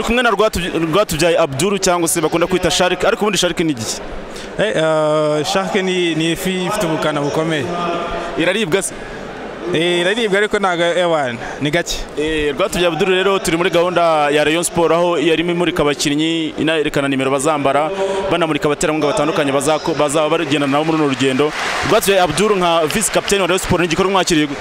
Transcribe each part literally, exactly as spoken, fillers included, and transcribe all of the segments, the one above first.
kumwe na Rwatubyaye Abdul cyangwa se bakunda kwita Shark, ariko ubundi Shark ni igiki? Eh uh, Shark ni ni ifi ifite ubukana bukomeye. Iraribwa se? Eh iraribwa ariko naga ewan ni gake. Eh Rwatubyaye Abdul rero turi muri gahunda ya Rayon Sport aho yarimo imurika abakinnyi inayerekana nimero bazambara banamurika abaterankunga batandukanye bazako bazaba bagenda nabo muri no rugendo. Rwatubyaye Abdul nka vice captain wa Rayon Sport ni igikorwa mwakiriye gute?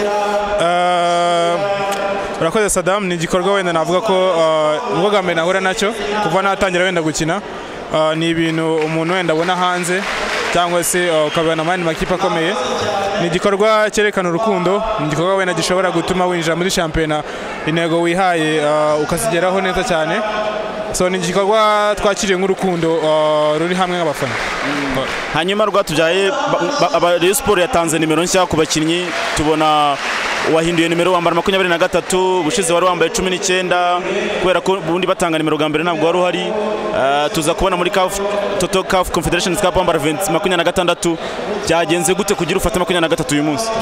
Uh, urakoze Saddam, ni igikorwa wenda navuga ko ubwo uh, gambe nahura nacyo kuva natangira wenda gukina. Uh, ni ibintu umuntu wenda abona hanze cyangwa se uh, ukabona amani makipe akomeye. Ni igikorwa cyerekana urukundo, ni igikorwa wenda gishobora gutuma winjira muri shampiyona intego wihaye uh, ukazigeraho neza cyane. So ni igikorwa twakiriye nk'urukundo uh, ruri hamwe nk'abafana. Mm. Hanyuma Rwatubyaye Rayon Sport yatanze nimero nshya ku bakinnyi, tubona wahinduye nimero wambara makumyabiri na gatatu, bushize wari wambaye cumi n'icyenda kubera ko bundi batanga nimero ga mbere ntabwo wari uhari. Uh, tuza kubona muri C A F Toto C A F Confederation Cup wambara makumyabiri na gatandatu, byagenze gute kugira ufate makumyabiri na gatatu uyu munsi?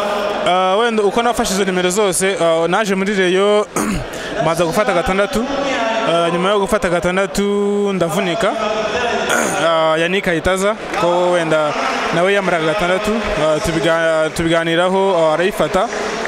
Uh, wenda uko nafashe izo nimero zose uh, naje muri Rayon maza gufata gatandatu. Uh, nyuma yo gufata gatandatu ndavunika. Uh, Yannick Ayitaza ko wenda nawe yamaraga gatandatu, uh, tubiga, tubiganiraho uh, arayifata.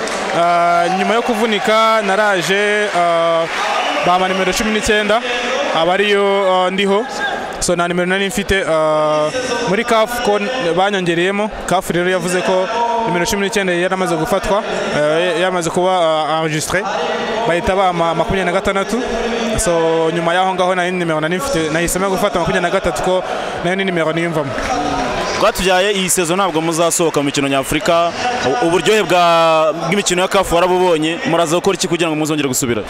Uh, nyuma yo kuvunika naraje uh, bama nimero cumi n'icyenda abariyo uh, ndiho. So na nimero nari mfite uh, muri C A F ko banyongereyemo. C A F rero yavuze ko nimero cumi n'icyenda yaramaze gufatwa, uh, yamaze kuba uh, enregistré, bahita bama makumyabiri na gatandatu. So nyuma yaho ngaho nari nimero nari mfite nahisemo gufata makumyabiri na gatatu ko nayo ni nimero niyumvamo. Rwatubyaye iyi season ntabwo muzasohoka mu mikino nyafurika, uburyohe bwa bw'imikino ya C A F warabubonye, muraza gukora iki kugira ngo muzongere gusubira?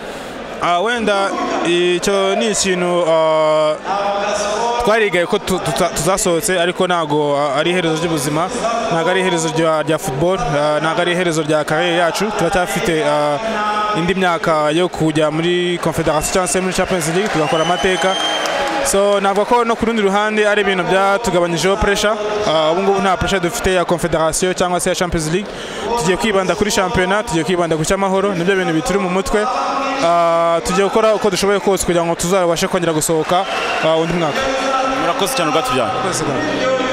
Ah uh, wenda icyo ni ikintu uh, twarigaye ko tuzasohotse, ariko nago uh, ari iherezo ry'ubuzima, nago ari iherezo rya football, uh, nago ari iherezo rya career yacu. Turacyafite uh, indi myaka yo kujya muri Confederation cyangwa se muri Champions League tugakora amateka. So navuga ko no ku rundi ruhande ari ibintu byatugabanyijeho pressure. Uh, ubu ngubu nta pressure dufite ya Confederation cyangwa se ya Champions League. Tugiye kwibanda kuri shampiyona, tugiye kwibanda ku cyamahoro, nibyo bintu bituri mu mutwe. Uh, tugiye gukora uko dushoboye kose kugira ngo tuzabashe kongera gusohoka uh, undi mwaka. Murakoze cyane Rwatubyaye.